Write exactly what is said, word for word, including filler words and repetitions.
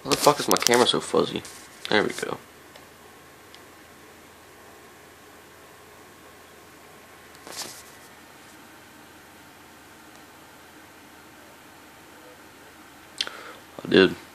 How the fuck is my camera so fuzzy? There we go. I did.